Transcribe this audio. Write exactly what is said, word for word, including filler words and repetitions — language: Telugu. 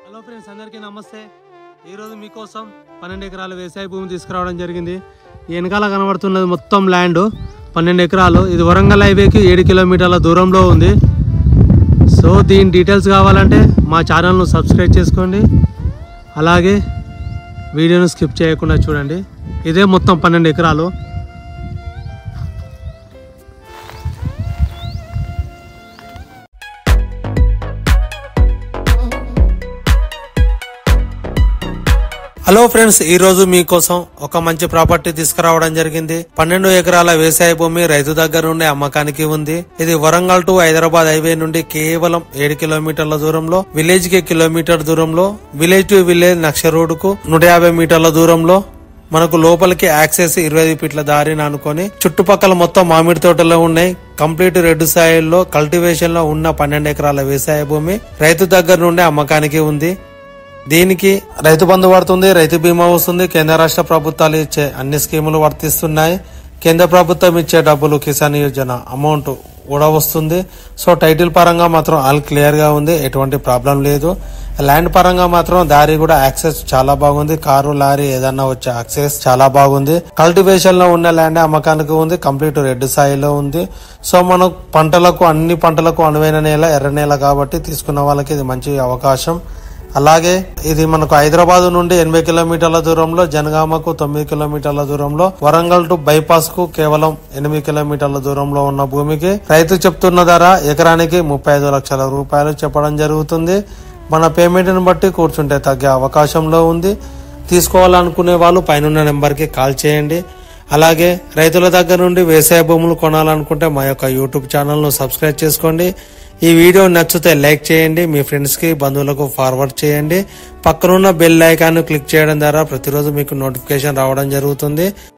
హలో ఫ్రెండ్స్, అందరికీ నమస్తే. ఈరోజు మీకోసం పన్నెండు ఎకరాల వ్యవసాయ భూమి తీసుకురావడం జరిగింది. ఈ వెనకాల కనబడుతున్నది మొత్తం ల్యాండ్ పన్నెండు ఎకరాలు. ఇది వరంగల్ హైవేకి ఏడు కిలోమీటర్ల దూరంలో ఉంది. సో దీని డీటెయిల్స్ కావాలంటే మా ఛానల్ను సబ్స్క్రైబ్ చేసుకోండి. అలాగే వీడియోను స్కిప్ చేయకుండా చూడండి. ఇదే మొత్తం పన్నెండు ఎకరాలు. హలో ఫ్రెండ్స్, ఈ రోజు మీకోసం ఒక మంచి ప్రాపర్టీ తీసుకురావడం జరిగింది. పన్నెండు ఎకరాల వ్యవసాయ భూమి రైతు దగ్గర నుండి అమ్మకానికి ఉంది. ఇది వరంగల్ టు హైదరాబాద్ హైవే నుండి కేవలం ఏడు కిలోమీటర్ల దూరంలో, విలేజ్ కి కిలోమీటర్ దూరంలో, విలేజ్ టు విలేజ్ నక్ష రోడ్ కు నూట యాభై మీటర్ల దూరంలో. మనకు లోపలికి యాక్సెస్ ఇరవై ఫీట్ల దారిని అనుకొని చుట్టుపక్కల మొత్తం మామిడి తోటలో ఉన్నాయి. కంప్లీట్ రెడ్ సాయిల్ లో కల్టివేషన్ లో ఉన్న పన్నెండు ఎకరాల వ్యవసాయ భూమి రైతు దగ్గర నుండి అమ్మకానికి ఉంది. దీనికి రైతు బంధు పడుతుంది, రైతు బీమా వస్తుంది. కేంద్ర రాష్ట్ర ప్రభుత్వాలు ఇచ్చే అన్ని స్కీములు వర్తిస్తున్నాయి. కేంద్ర ప్రభుత్వం ఇచ్చే డబ్బులు కిసాన్ యోజన అమౌంట్ కూడా వస్తుంది. సో టైటిల్ పరంగా మాత్రం ఆల్ క్లియర్ గా ఉంది, ఎటువంటి ప్రాబ్లం లేదు. ల్యాండ్ పరంగా మాత్రం దారి కూడా యాక్సెస్ చాలా బాగుంది. కారు లారీ ఏదన్నా వచ్చే యాక్సెస్ చాలా బాగుంది. కల్టివేషన్ లో ఉన్న ల్యాండ్ అమ్మకానికి ఉంది. కంప్లీట్ రెడ్ సాయిలో ఉంది. సో మనం పంటలకు అన్ని పంటలకు అనువైన నేల ఎర్ర నేల కాబట్టి తీసుకున్న వాళ్ళకి ఇది మంచి అవకాశం. అలాగే ఇది మనకు హైదరాబాద్ నుండి ఎనభై కిలోమీటర్ల దూరంలో, జనగామకు తొమ్మిది కిలోమీటర్ల దూరంలో, వరంగల్ టు బైపాస్ కు కేవలం ఎనిమిది కిలోమీటర్ల దూరంలో ఉన్న భూమికి రైతు చెప్తున్న ధర ఎకరానికి ముప్పై ఐదు లక్షల రూపాయలు చెప్పడం జరుగుతుంది. మన పేమెంట్ ని బట్టి కూర్చుంటే తగ్గే అవకాశంలో ఉంది. తీసుకోవాలనుకునే వాళ్ళు పైన నెంబర్ కి కాల్ చేయండి. అలాగే రైతుల దగ్గర నుండి వ్యవసాయ భూములు కొనాలనుకుంటే మా యొక్క యూట్యూబ్ ఛానల్ ను సబ్స్క్రైబ్ చేసుకోండి. ఈ వీడియో నచ్చితే లైక్ చేయండి, మీ ఫ్రెండ్స్ కి బంధువులకు ఫార్వర్డ్ చేయండి. పక్కనున్న బెల్ ఐకాన్ క్లిక్ చేయడం ద్వారా ప్రతిరోజు మీకు నోటిఫికేషన్ రావడం జరుగుతుంది.